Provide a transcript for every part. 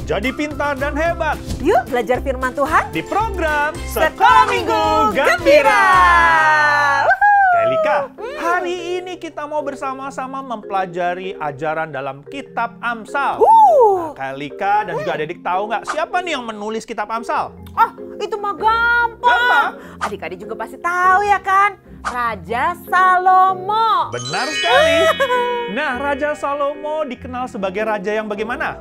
jadi pintar dan hebat. Yuk belajar firman Tuhan Di program Sekolah Minggu Gembira. Kak Elika, hari ini kita mau bersama-sama mempelajari ajaran dalam kitab Amsal. Nah, Kak Elika dan juga adik-adik tahu nggak siapa nih yang menulis kitab Amsal? Itu mah gampang. Gampang? Adik-adik juga pasti tahu ya kan? Raja Salomo. Benar sekali. Nah, Raja Salomo dikenal sebagai raja yang bagaimana?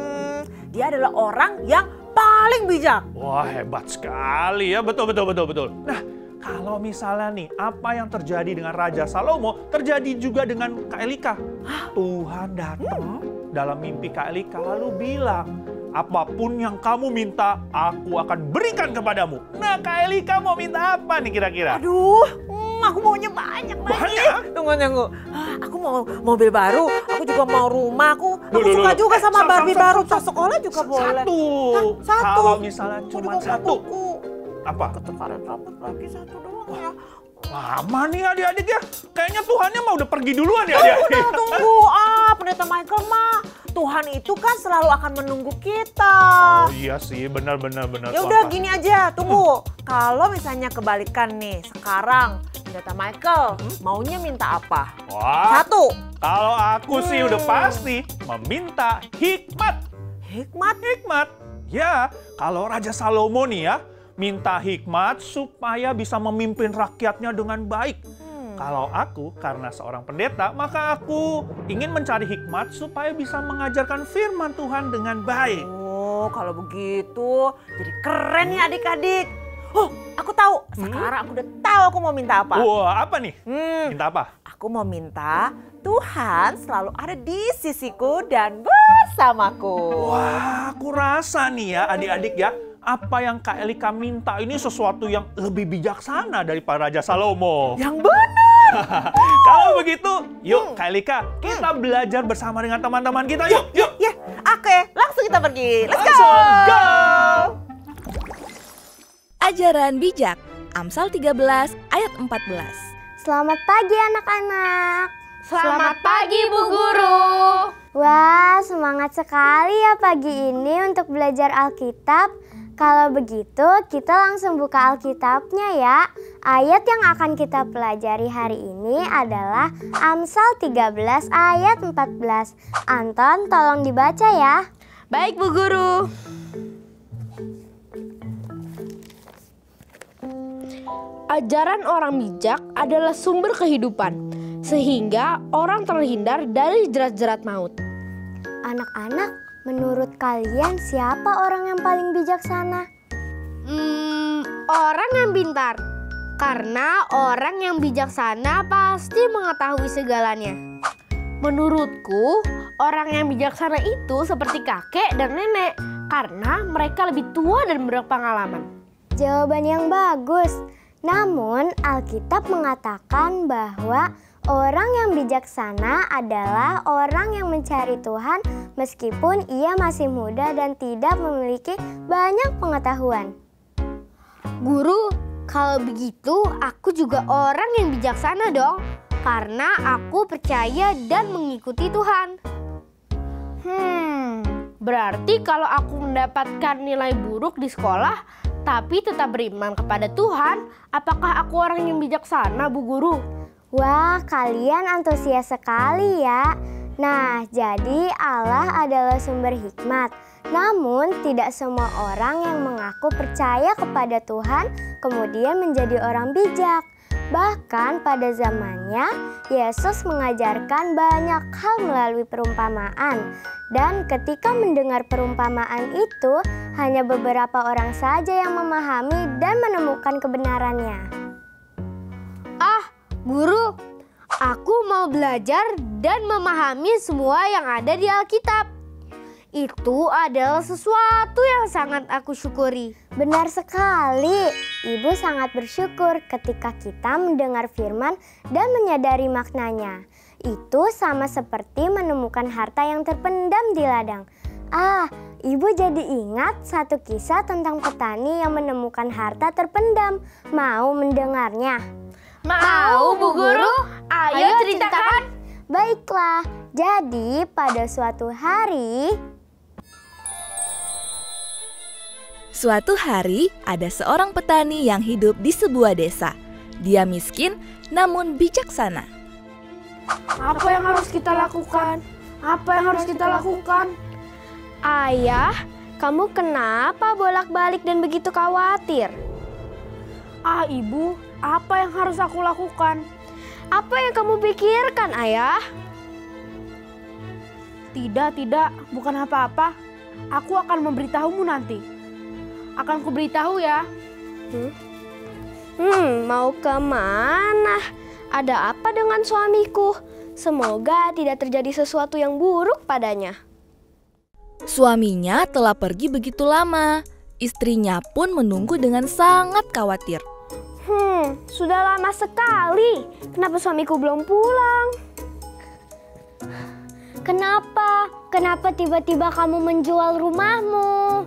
Dia adalah orang yang paling bijak. Wah, hebat sekali ya. Betul. Nah, kalau misalnya nih, apa yang terjadi dengan Raja Salomo, terjadi juga dengan Kak Elika. Tuhan datang dalam mimpi Kak Elika lalu bilang, apapun yang kamu minta, aku akan berikan kepadamu. Nah, Kak Elika mau minta apa nih kira-kira? Aduh, aku maunya banyak lagi. Tunggu. Aku mau mobil baru, aku juga mau rumah. Aku suka juga sama Barbie baru. Ke sekolah juga boleh. Satu. Kalau misalnya cuma satu. Apa? Keteparan rambut lagi satu doang ya. Lama nih adik-adik ya. Kayaknya Tuhannya mau udah pergi duluan ya adik-adik. Tunggu, Pendeta Michael mah. Tuhan itu kan selalu akan menunggu kita. Oh iya sih, benar. Ya udah gini aja, tunggu. Kalau misalnya kebalikan nih, sekarang Pendeta Michael maunya minta apa? Wah, Satu. kalau aku sih udah pasti meminta hikmat. Hikmat? Ya, kalau Raja Salomo nih ya, minta hikmat supaya bisa memimpin rakyatnya dengan baik. Kalau aku, karena seorang pendeta, maka aku ingin mencari hikmat supaya bisa mengajarkan firman Tuhan dengan baik. Oh, kalau begitu jadi keren ya adik-adik. Oh, aku tahu. Sekarang aku udah tahu aku mau minta apa. Wah, apa nih? Minta apa? Aku mau minta Tuhan selalu ada di sisiku dan bersamaku. Wah, aku rasa nih ya adik-adik ya, apa yang Kak Elika minta ini sesuatu yang lebih bijaksana daripada Raja Salomo. Yang benar. Kalau begitu, yuk Kak Elika, kita belajar bersama dengan teman-teman kita. Yuk. Ya, oke, langsung kita pergi. Let's Langsung go! Ajaran bijak, Amsal 13 ayat 14. Selamat pagi anak-anak. Selamat pagi Bu Guru. Wah, semangat sekali ya pagi ini untuk belajar Alkitab. Kalau begitu, kita langsung buka Alkitabnya ya. Ayat yang akan kita pelajari hari ini adalah Amsal 13 ayat 14. Anton, tolong dibaca ya. Baik Bu Guru. Ajaran orang bijak adalah sumber kehidupan, sehingga orang terhindar dari jerat-jerat maut. Anak-anak, menurut kalian siapa orang yang paling bijaksana? Orang yang pintar. Karena orang yang bijaksana pasti mengetahui segalanya. Menurutku, orang yang bijaksana itu seperti kakek dan nenek, karena mereka lebih tua dan berpengalaman. Jawaban yang bagus. Namun, Alkitab mengatakan bahwa orang yang bijaksana adalah orang yang mencari Tuhan meskipun ia masih muda dan tidak memiliki banyak pengetahuan. Guru, kalau begitu aku juga orang yang bijaksana dong, karena aku percaya dan mengikuti Tuhan. Berarti kalau aku mendapatkan nilai buruk di sekolah, tapi tetap beriman kepada Tuhan, apakah aku orang yang bijaksana, Bu Guru? Wah, kalian antusias sekali ya. Nah, jadi Allah adalah sumber hikmat. Namun, tidak semua orang yang mengaku percaya kepada Tuhan kemudian menjadi orang bijak. Bahkan pada zamannya, Yesus mengajarkan banyak hal melalui perumpamaan. Dan ketika mendengar perumpamaan itu, hanya beberapa orang saja yang memahami dan menemukan kebenarannya. Guru, aku mau belajar dan memahami semua yang ada di Alkitab. Itu adalah sesuatu yang sangat aku syukuri. Benar sekali. Ibu sangat bersyukur ketika kita mendengar firman dan menyadari maknanya. Itu sama seperti menemukan harta yang terpendam di ladang. Ibu jadi ingat satu kisah tentang petani yang menemukan harta terpendam. Mau mendengarnya? Mau, Bu Guru? Ayo ceritakan. Baiklah, jadi pada suatu hari Suatu hari, ada seorang petani yang hidup di sebuah desa. Dia miskin, namun bijaksana. Apa yang harus kita lakukan? Apa yang harus kita lakukan? Ayah, kamu kenapa bolak-balik dan begitu khawatir? Ibu, apa yang harus aku lakukan? Apa yang kamu pikirkan, Ayah? Tidak, bukan apa-apa. Aku akan memberitahumu nanti. Akan kuberitahu ya. Mau kemana? Ada apa dengan suamiku? Semoga tidak terjadi sesuatu yang buruk padanya. Suaminya telah pergi begitu lama. Istrinya pun menunggu dengan sangat khawatir. Sudah lama sekali. Kenapa suamiku belum pulang? Kenapa? Kenapa tiba-tiba kamu menjual rumahmu?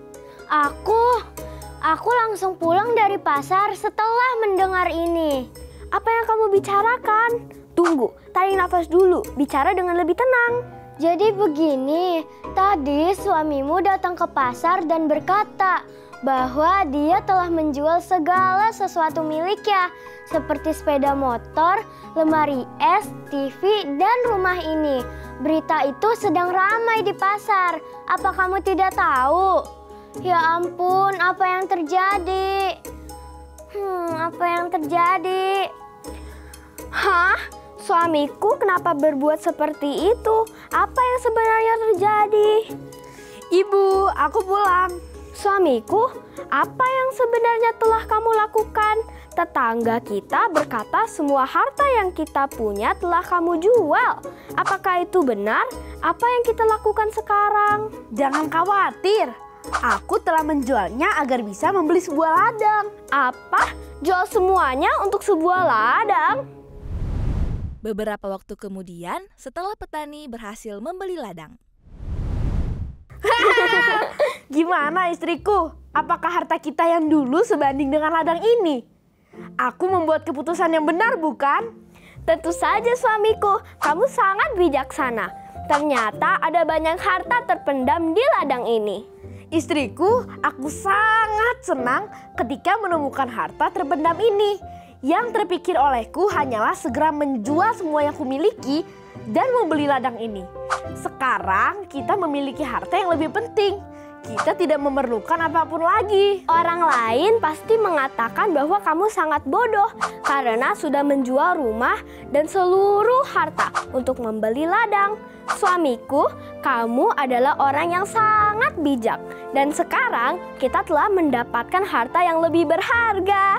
Aku langsung pulang dari pasar setelah mendengar ini. Apa yang kamu bicarakan? Tunggu, tarik nafas dulu, bicara dengan lebih tenang. Jadi begini, tadi suamimu datang ke pasar dan berkata bahwa dia telah menjual segala sesuatu miliknya, seperti sepeda motor, lemari es, TV, dan rumah ini. Berita itu sedang ramai di pasar. Apa kamu tidak tahu? Ya ampun, apa yang terjadi? Apa yang terjadi? Hah? Suamiku kenapa berbuat seperti itu? Apa yang sebenarnya terjadi? Ibu, aku pulang. Suamiku, apa yang sebenarnya telah kamu lakukan? Tetangga kita berkata semua harta yang kita punya telah kamu jual. Apakah itu benar? Apa yang kita lakukan sekarang? Jangan khawatir. Aku telah menjualnya agar bisa membeli sebuah ladang. Apa? Jual semuanya untuk sebuah ladang? Beberapa waktu kemudian, setelah petani berhasil membeli ladang. Gimana istriku? Apakah harta kita yang dulu sebanding dengan ladang ini? Aku membuat keputusan yang benar, bukan? Tentu saja suamiku, kamu sangat bijaksana. Ternyata ada banyak harta terpendam di ladang ini. Istriku, aku sangat senang ketika menemukan harta terpendam ini. Yang terpikir olehku hanyalah segera menjual semua yang kumiliki dan membeli ladang ini. Sekarang kita memiliki harta yang lebih penting. Kita tidak memerlukan apapun lagi. Orang lain pasti mengatakan bahwa kamu sangat bodoh karena sudah menjual rumah dan seluruh harta untuk membeli ladang. Suamiku, kamu adalah orang yang sangat bijak. Dan sekarang kita telah mendapatkan harta yang lebih berharga.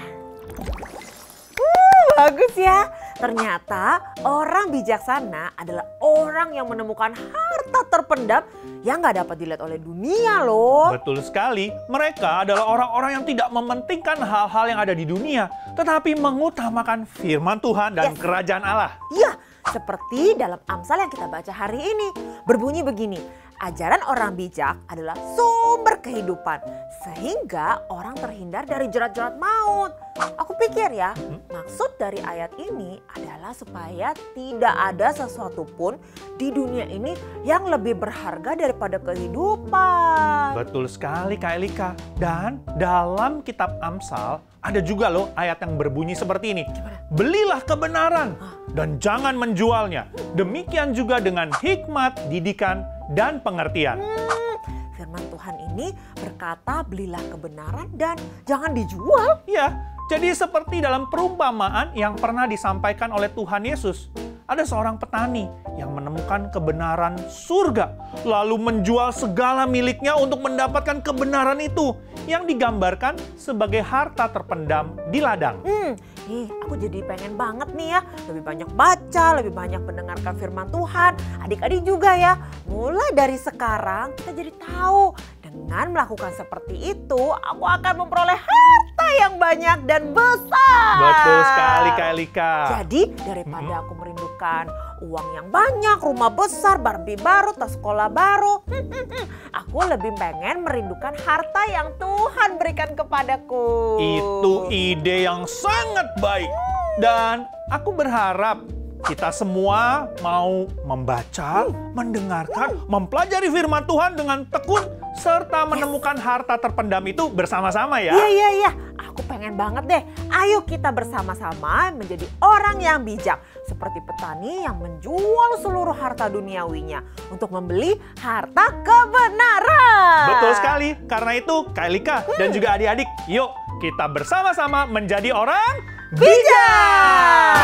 Bagus ya. Ternyata orang bijaksana adalah orang yang menemukan harta terpendam yang gak dapat dilihat oleh dunia loh. Betul sekali, mereka adalah orang-orang yang tidak mementingkan hal-hal yang ada di dunia, tetapi mengutamakan firman Tuhan dan kerajaan Allah. Iya, seperti dalam Amsal yang kita baca hari ini. Berbunyi begini, ajaran orang bijak adalah sumber kehidupan, sehingga orang terhindar dari jerat-jerat maut. Aku pikir ya, maksud dari ayat ini adalah supaya tidak ada sesuatu pun di dunia ini yang lebih berharga daripada kehidupan. Betul sekali Kak Elika. Dan dalam kitab Amsal ada juga loh ayat yang berbunyi seperti ini. Belilah kebenaran dan jangan menjualnya. Demikian juga dengan hikmat, didikan, dan pengertian. Firman Tuhan ini berkata belilah kebenaran dan jangan dijual. Ya, jadi seperti dalam perumpamaan yang pernah disampaikan oleh Tuhan Yesus. Ada seorang petani yang menemukan kebenaran surga, lalu menjual segala miliknya untuk mendapatkan kebenaran itu, yang digambarkan sebagai harta terpendam di ladang. Aku jadi pengen banget nih ya, lebih banyak baca, lebih banyak mendengarkan firman Tuhan. Adik-adik juga ya, mulai dari sekarang kita jadi tahu. Dengan melakukan seperti itu, aku akan memperoleh harta yang banyak dan besar. Betul sekali Kak Elika. Jadi daripada aku merindukan uang yang banyak, rumah besar, Barbie baru, tas sekolah baru, aku lebih pengen merindukan harta yang Tuhan berikan kepadaku. Itu ide yang sangat baik. Dan aku berharap kita semua mau membaca, mendengarkan, mempelajari firman Tuhan dengan tekun, serta kita menemukan harta terpendam itu bersama-sama ya. Iya. Aku pengen banget deh. Ayo kita bersama-sama menjadi orang yang bijak. Seperti petani yang menjual seluruh harta duniawinya untuk membeli harta kebenaran. Betul sekali. Karena itu Kak Elika dan juga adik-adik, yuk kita bersama-sama menjadi orang bijak.